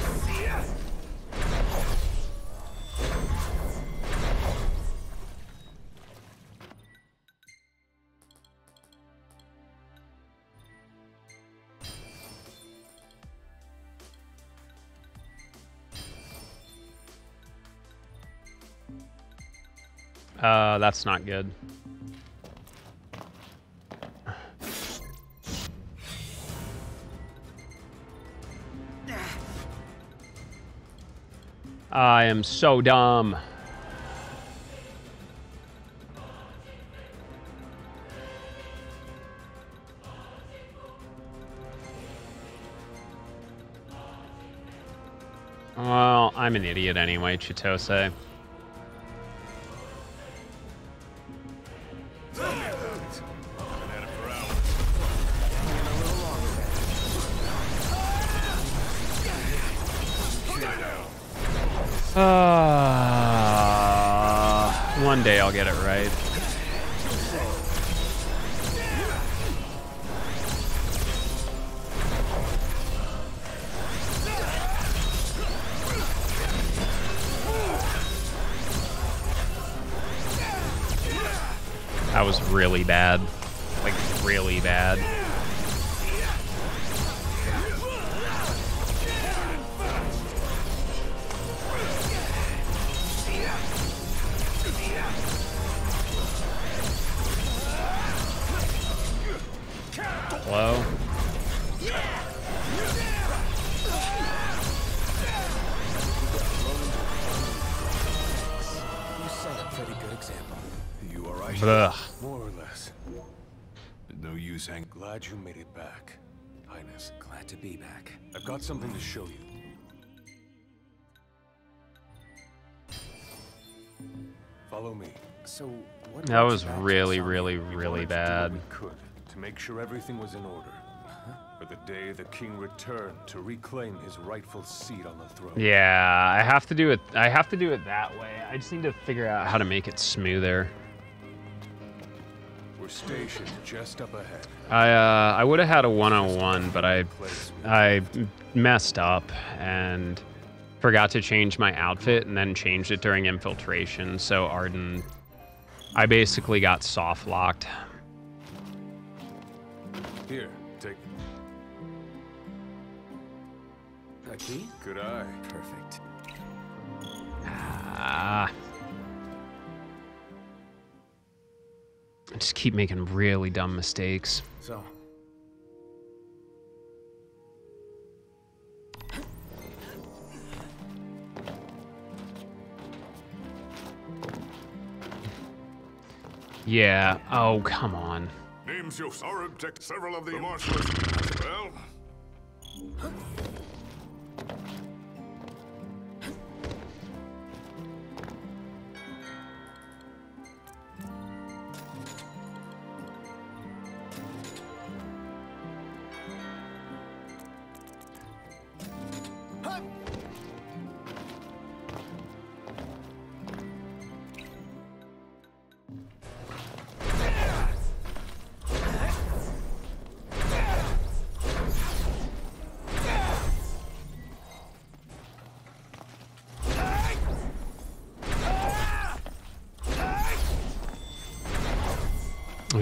A: Uh, that's not good. I am so dumb. Well, I'm an idiot anyway, Chitose. Uh, one day I'll get it right. That was really bad. Like, really bad. Hello?
J: You set a pretty good example.
D: You alright?
A: Ugh.
H: More or less.
D: No use hang.
H: Glad you made it back, Highness.
J: Glad to be back.
H: I've got something to show you. Follow me.
J: So what?
A: That was really, really, really
H: We
A: bad.
H: did what we could to make sure everything was in order. For the day the king returned to reclaim his rightful seat on the throne.
A: Yeah, I have to do it. I have to do it that way. I just need to figure out how to make it smoother.
H: We're stationed just up ahead.
A: I uh, I would have had a one oh one, but I I messed up and forgot to change my outfit, and then changed it during infiltration. So Arden, I basically got soft locked.
H: Here, take.
J: A key?
H: Good eye.
J: Perfect.
A: Ah. I just keep making really dumb mistakes.
J: So.
A: Yeah. Oh, come on.
L: Names you sorrow protect several of the marshals. Well.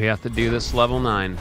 A: We have to do this level nine.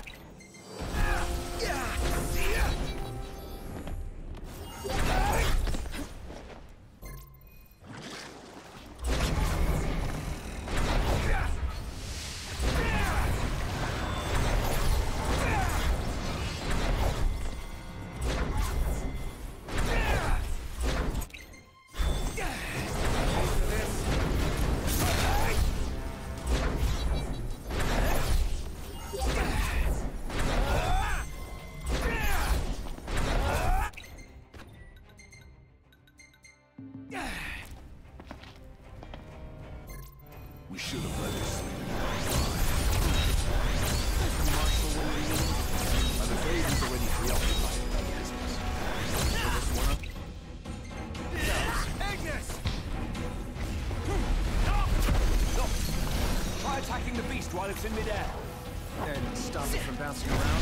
D: We should have let it slip. I'm afraid he's already preoccupied with other business. Pick this one up.
K: Agnes!
G: Look! Try attacking the beast while it's in midair.
J: And stop it from bouncing around.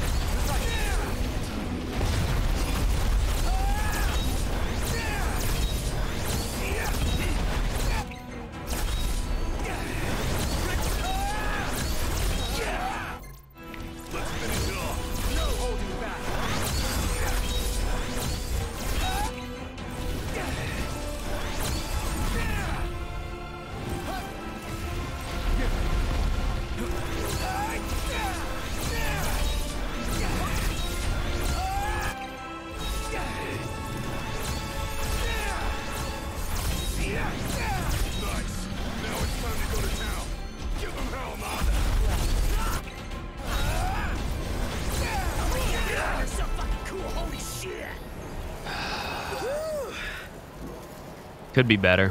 A: Could be better.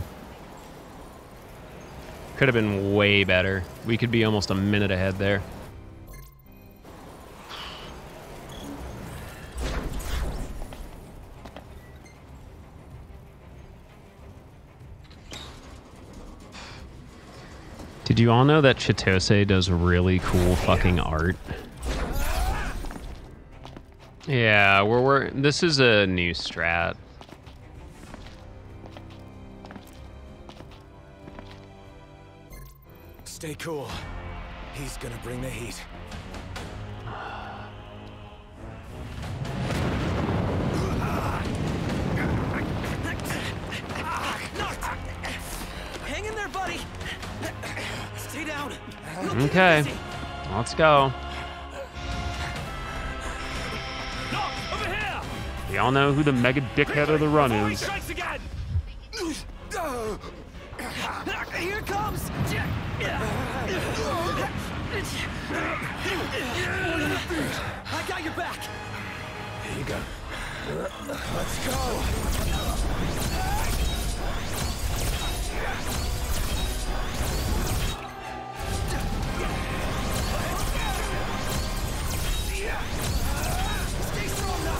A: Could have been way better. We could be almost a minute ahead there. Did you all know that Chitose does really cool fucking art? Yeah, we're, we're this is a new strat.
J: Stay cool. He's gonna bring the heat.
B: Hang in there, buddy. Stay down.
A: Okay, let's go.
K: Over here!
A: We all know who the mega dickhead of the run is.
K: Strikes again!
B: Here it comes. I got your back.
J: Here you go. Let's go.
B: Stay strong now.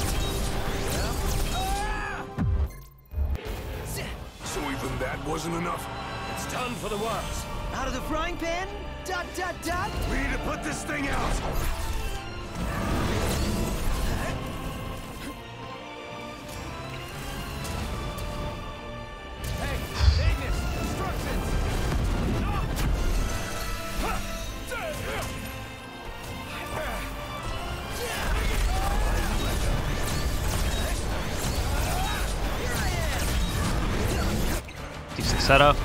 D: So even that wasn't enough?
J: It's done for the works.
B: Out of the frying pan. Dot dot dot.
D: We need to put this thing out!
J: Hey, Agnes, instructions.
A: Decent setup.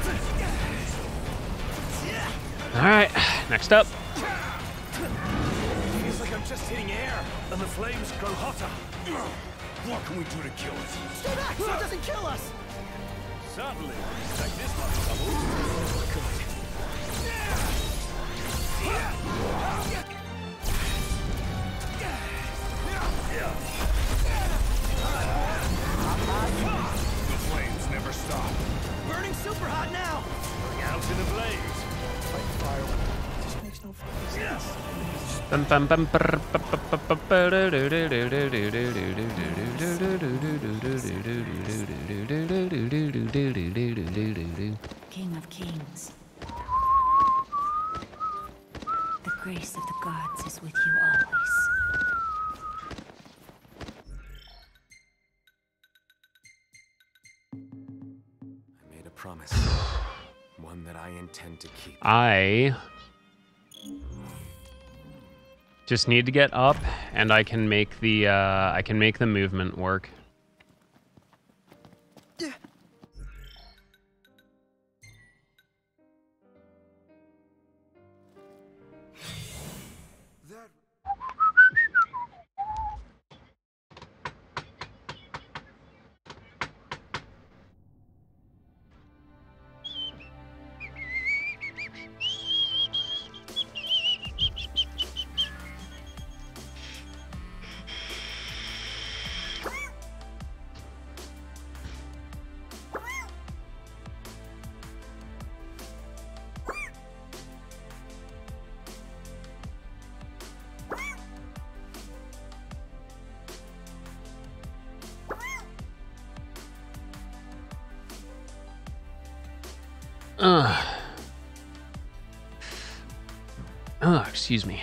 A: All right, next up.
J: Feels like I'm just hitting air, and the flames grow hotter.
D: What can we do to kill it?
B: Stay back so it doesn't kill us.
J: Certainly. Like this much trouble.
D: The flames never stop.
B: Burning super hot now.
J: Out in a blaze. Fight fire. Just makes no fucking sense.
A: Bum, bum, bum, brr, bu- bu- bu- bu- bu- do- do- do- do- do- do- do- do- do-
M: King of Kings. The grace of the gods is with you always.
J: I made a promise. One that I intend to keep.
A: I Just need to get up, and I can make the uh, I can make the movement work. Ugh. Oh, excuse me.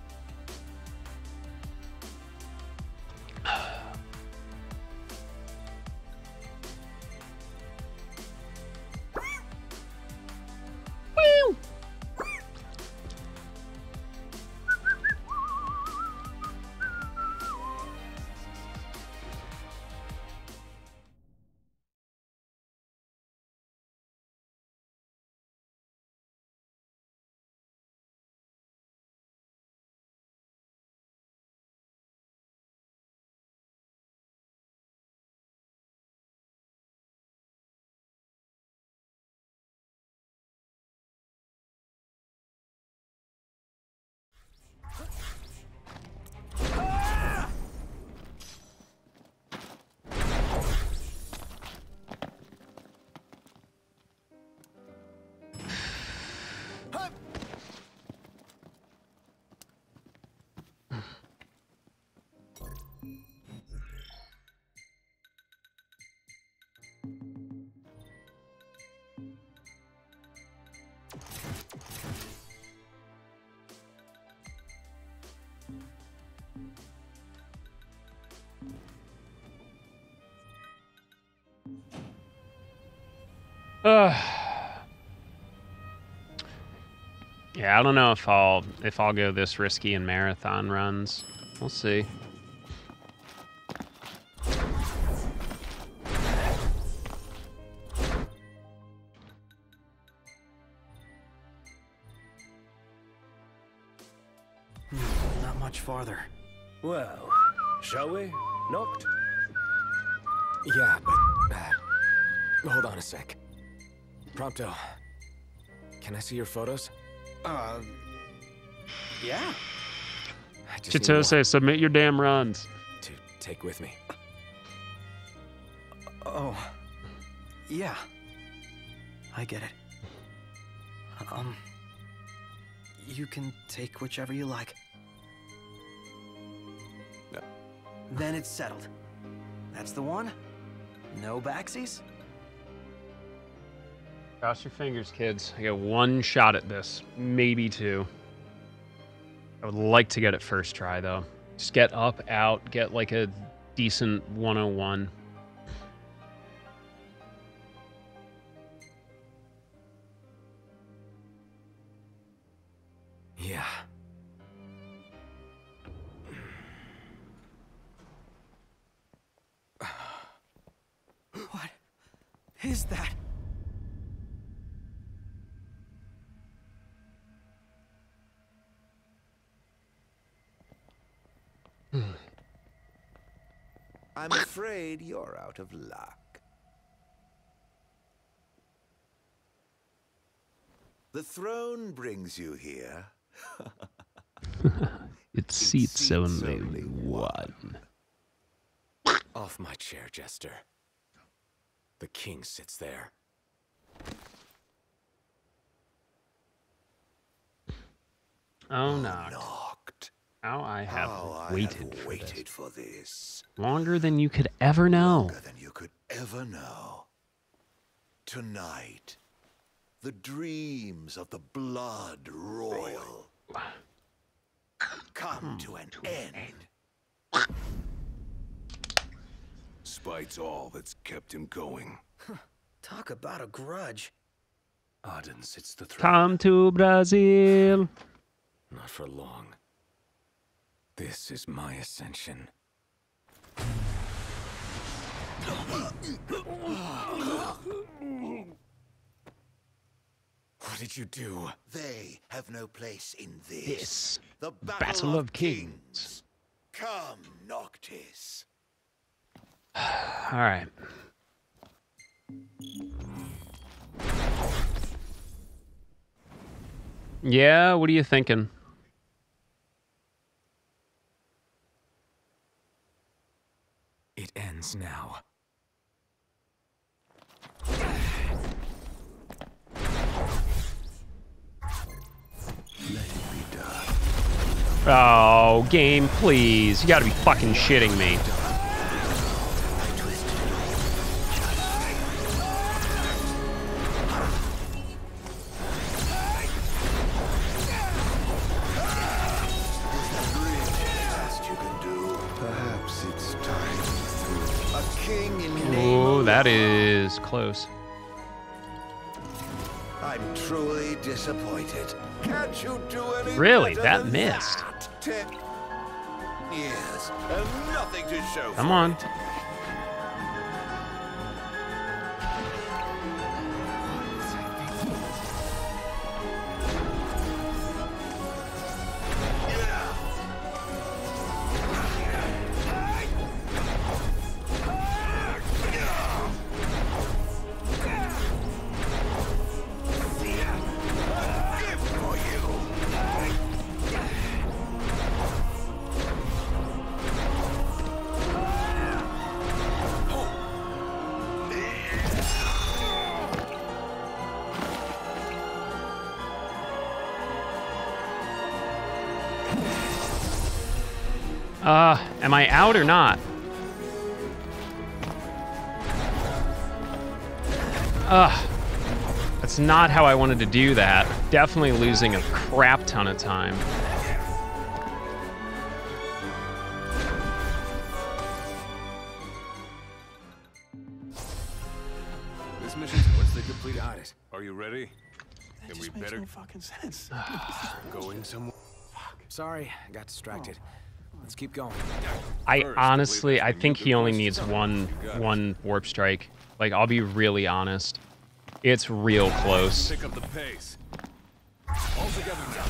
A: Uh, yeah, I don't know if I'll if I'll go this risky in marathon runs. We'll see.
J: Not much farther.
G: Well, shall we, Noct?
J: Yeah, but uh, hold on a sec. Prompto, can I see your photos? Uh, yeah. I just need
A: Chitose, submit your damn runs.
J: one to take with me. Oh, yeah. I get it. Um, you can take whichever you like.
G: No.
J: Then it's settled. That's the one? No backsies?
A: Cross your fingers, kids. I got one shot at this, maybe two. I would like to get it first try, though. Just get up, out, get like a decent one oh one.
J: Yeah. What is that?
N: I'm afraid you're out of luck. The throne brings you here.
A: It seats, seats only, only one.
J: Off my chair, Jester. The king sits there.
A: Oh, knocked.
N: Knocked.
A: How I have
N: How
A: waited,
N: I have
A: for,
N: waited
A: this.
N: for this.
A: Longer than you could ever know.
N: Longer than you could ever know. Tonight, the dreams of the blood royal come to an end.
D: Spite's all that's kept him going.
J: Talk about a grudge. Odin sits the throne.
A: Come to Brazil.
J: Not for long. This is my ascension. What did you do?
N: They have no place in this.
A: This
N: the Battle,
A: Battle
N: of,
A: of Kings.
N: Kings. Come, Noctis.
A: All right. Yeah, what are you thinking?
J: It ends now.
A: Oh, game, please. You gotta be fucking shitting me.
N: Perhaps it's time. A king in
A: Oh, that is close.
N: I'm truly disappointed. Can't you do anything?
A: Really?
N: better
A: That
N: than
A: missed.
N: that? Ten years and nothing to show.
A: Come
N: for
A: on.
N: it.
A: Uh, am I out or not? Ugh. That's not how I wanted to do that. Definitely losing a crap ton of time.
H: This mission's what's the complete got it. Are you ready?
J: That
H: Then we
J: just makes
H: better
J: no fucking sense.
H: going somewhere.
J: Fuck. Sorry, I got distracted. Let's keep going.
A: I
H: First,
A: honestly, I
H: believe
A: think
H: it's
A: he
H: the
A: only
H: good
A: needs
H: question.
A: one,
H: You got it.
A: one warp strike. Like, I'll be really honest. It's real close.
H: Pick up the pace. All together now.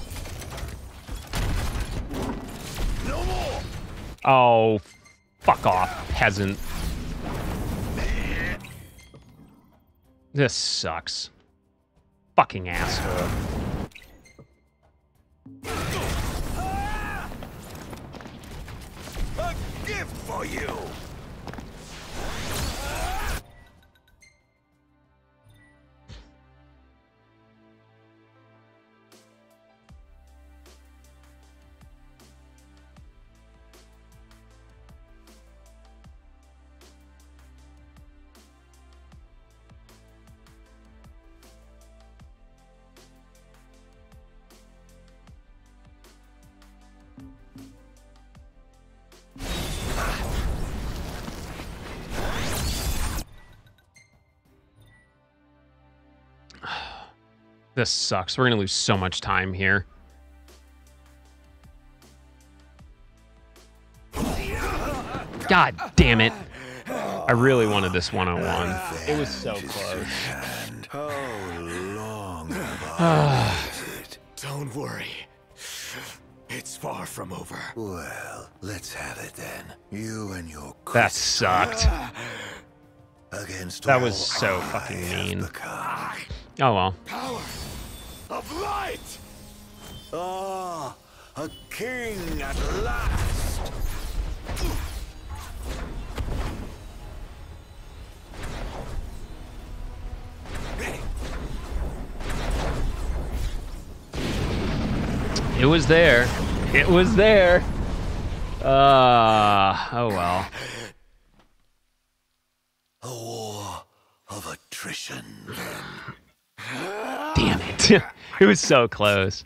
H: No more.
A: Oh, fuck off, peasant. This sucks. Fucking asshole.
N: A gift for you.
A: This sucks. We're gonna lose so much time here. God damn it. I really wanted this one-on-one. It was so close.
N: How long have I waited?
J: Don't worry. It's far from over.
N: Well, let's have it then. You and your
A: That sucked.
N: against
A: That
N: all
A: was so
N: I
A: fucking
N: have
A: mean.
N: become.
A: Oh well.
N: Power of light! Ah, a king at last!
A: It was there. It was there. Uh, oh well.
N: A war of attrition, then.
A: Damn it. It was so close.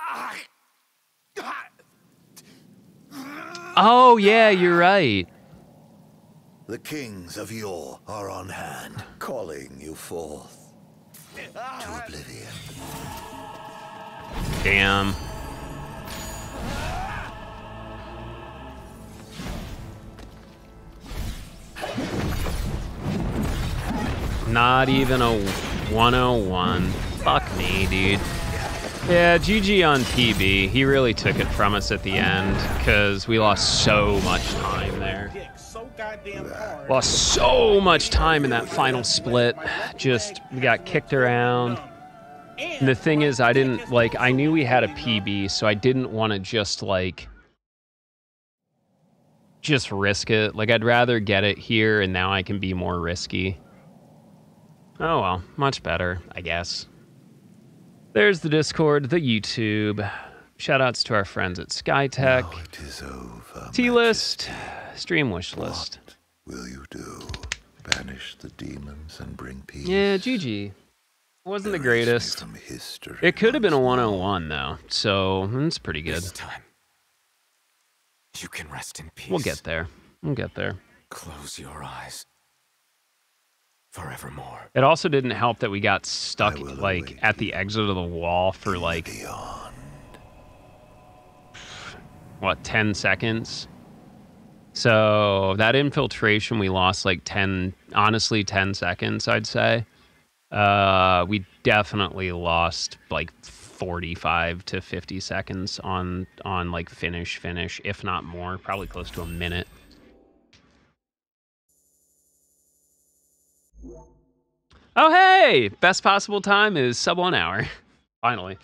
A: Oh, yeah, you're right.
N: The kings of yore are on hand, calling you forth to oblivion.
A: Damn. Not even a one oh one. Fuck me, dude. Yeah, G G on P B. He really took it from us at the end because we lost so much time there. Lost so much time in that final split. Just, we got kicked around. And the thing is, I didn't, like, I knew we had a P B, so I didn't want to just, like, just risk it. Like, I'd rather get it here, and now I can be more risky. Oh, well, much better, I guess. There's the Discord, the YouTube. Shoutouts to our friends at Skytech. T-List, Stream Wish List.
N: What will you do? Banish the demons and bring peace?
A: Yeah, G G. It wasn't the greatest. It could have been a one oh one, though, so it's pretty good.
J: This time, you can rest in peace.
A: We'll get there. We'll get there.
J: Close your eyes. Forevermore.
A: It also didn't help that we got stuck, like, at the exit of the wall for, like, what, ten seconds? So that infiltration, we lost, like, ten, honestly, ten seconds, I'd say. Uh, we definitely lost, like, forty-five to fifty seconds on, on, like, finish, finish, if not more, probably close to a minute. Oh, hey! Best possible time is sub one hour. Finally.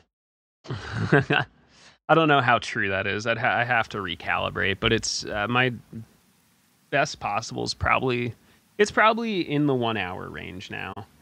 A: I don't know how true that is. I'd ha I have to recalibrate, but it's uh, my best possible is probably, it's probably in the one hour range now.